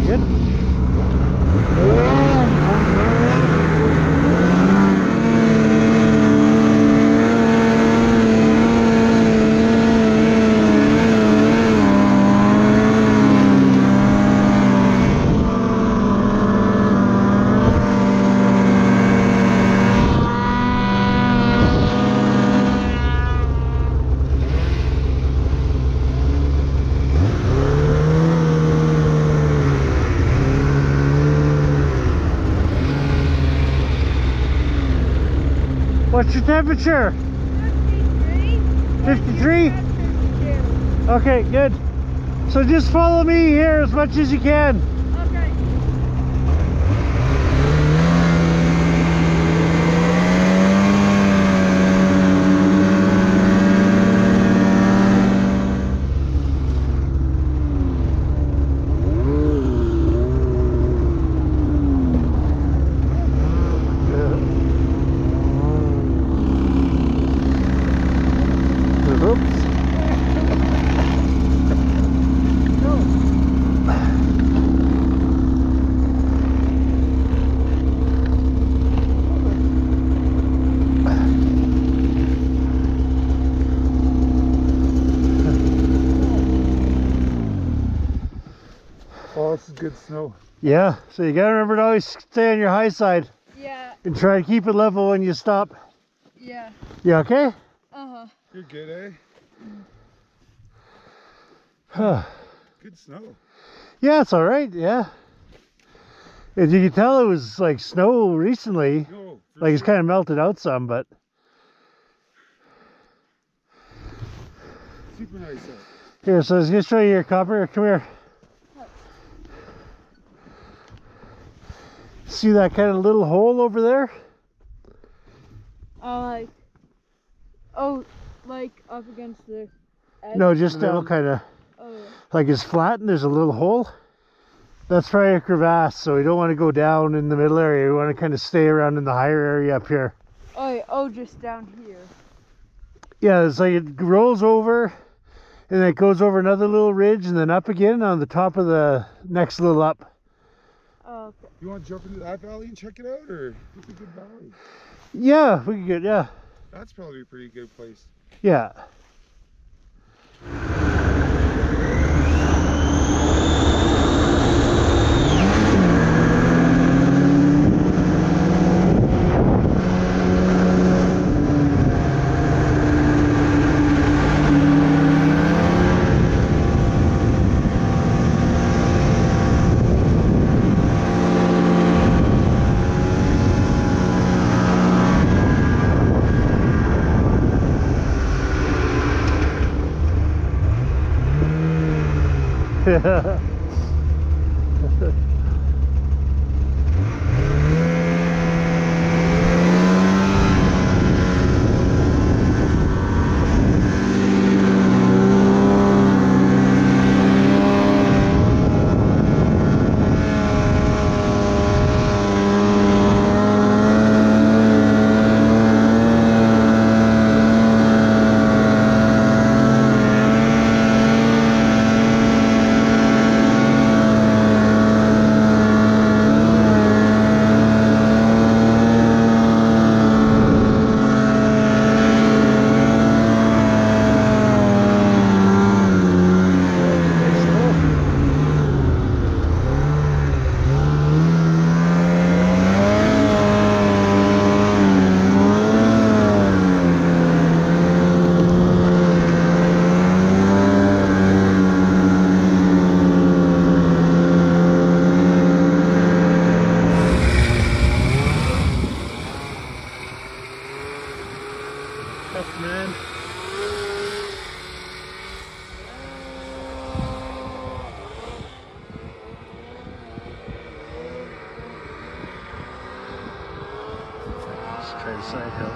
Good. What's your temperature? 53? 52. Okay, good. So just follow me here as much as you can. Okay. Oops. Oh, this is good snow. Yeah, so you gotta remember to always stay on your high side Yeah. and try to keep it level when you stop. Yeah. You okay? Uh-huh. You're good, Huh. eh? Good snow. Yeah, it's all right. Yeah. As you can tell, it was like snow recently. No, for Like it's sure. kind of melted out some, but Super nice out. here. So I was gonna show you your copper. Come here. See that kind of little hole over there? Like up against the edge? No, just down kind of Oh. like it's flat and there's a little hole. That's probably a crevasse, so we don't want to go down in the middle area. We want to kind of stay around in the higher area up here. Oh, just down here. Yeah, it's like it rolls over and then it goes over another little ridge and then up again on the top of the next little up. Oh, okay. You want to jump into that valley and check it out, or it's a good valley? Yeah, we can get, yeah. That's probably a pretty good place. Yeah. Yeah. Tough man. Let's try the side hill.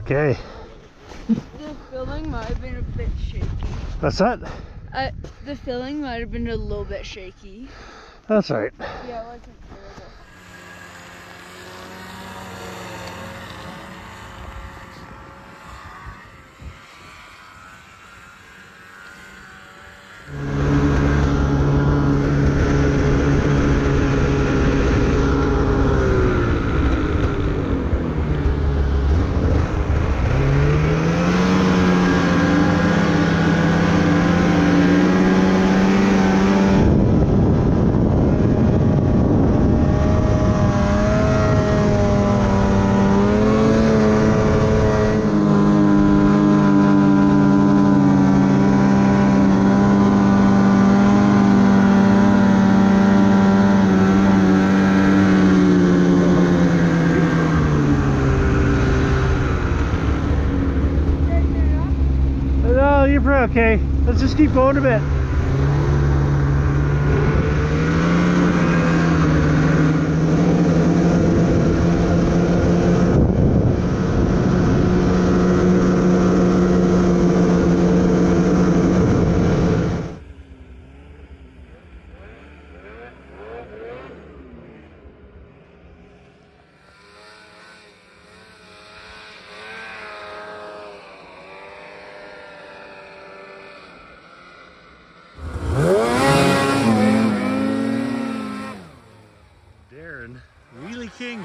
Okay. The filling might have been a bit shaky. What's that? The filling might have been a little bit shaky. That's all right. Yeah, it wasn't terrible. No, you're pretty okay. Let's just keep going a bit. Wheelie King.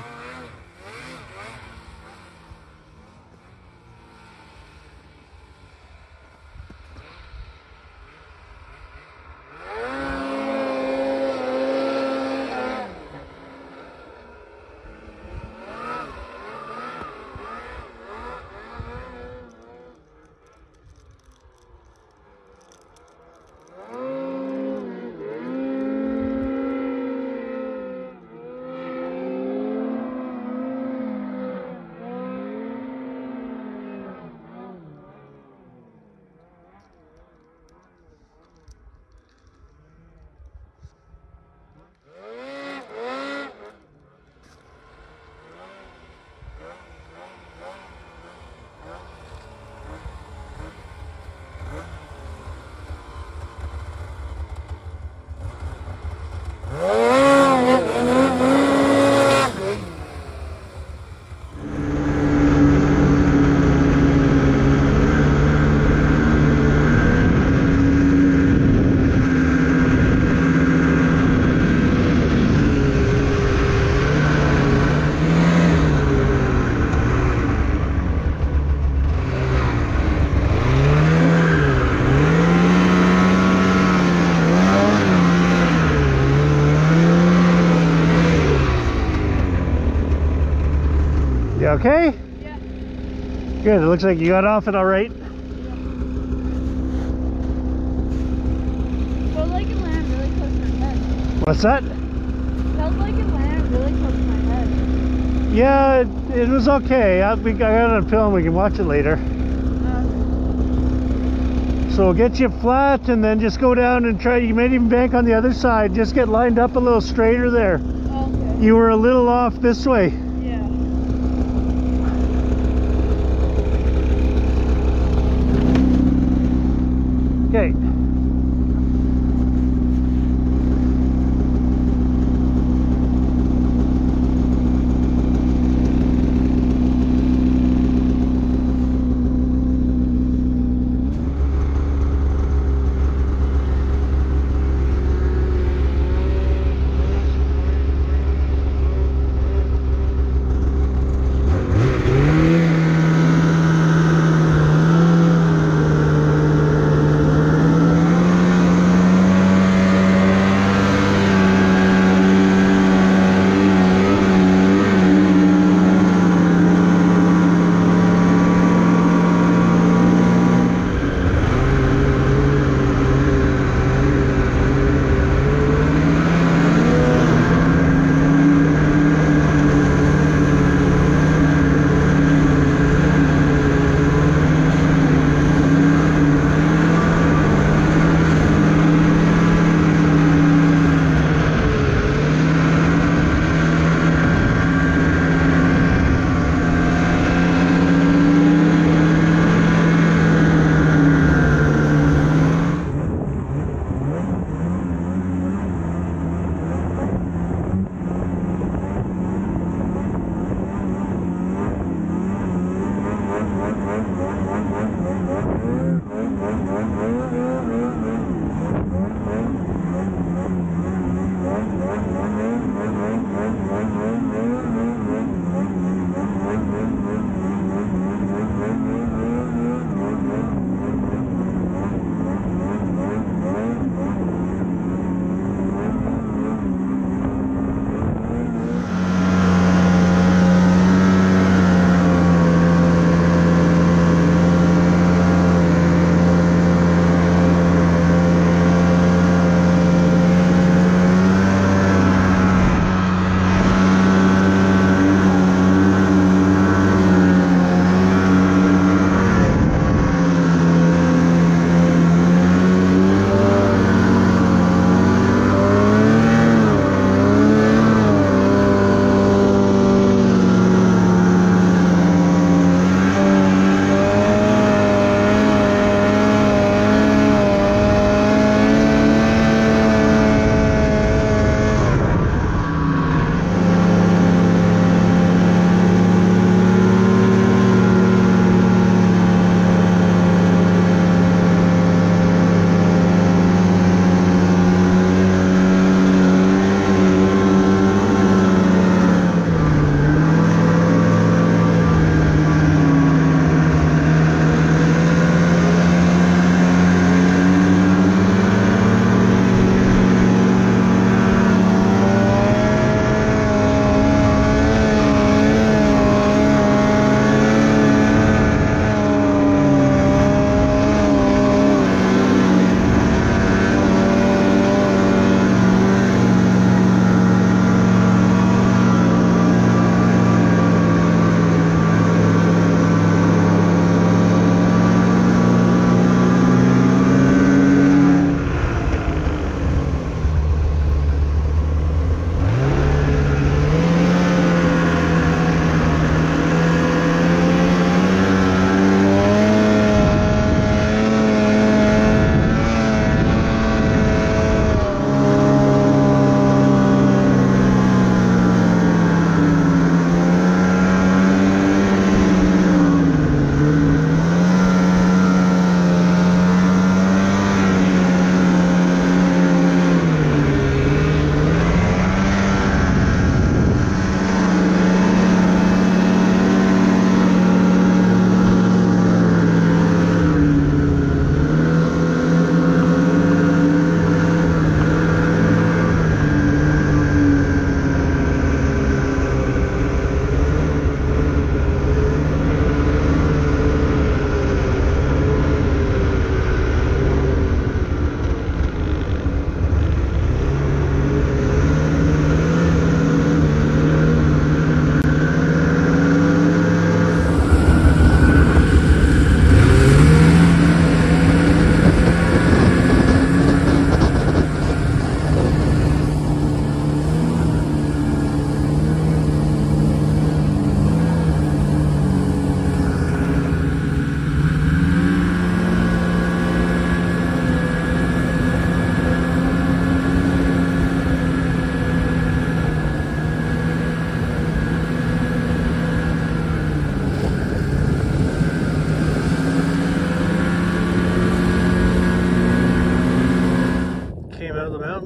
You okay? Yeah. Good, it looks like you got off it all right. Felt like it landed really close to my head. What's that? Felt like it landed really close to my head. Yeah, it was okay. I got it on film, we can watch it later. So we'll get you flat and then just go down and try, you might even bank on the other side. Just get lined up a little straighter there. Okay. You were a little off this way. Yeah. Okay.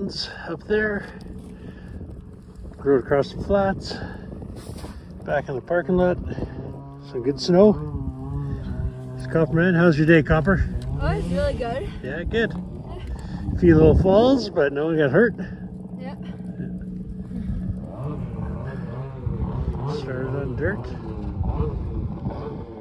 Mountains up there. Rode across the flats. Back in the parking lot. Some good snow. It's Copperman. How's your day, Copper? Oh, it's really good. Yeah, good. A few little falls, but no one got hurt. Yeah. Started on dirt.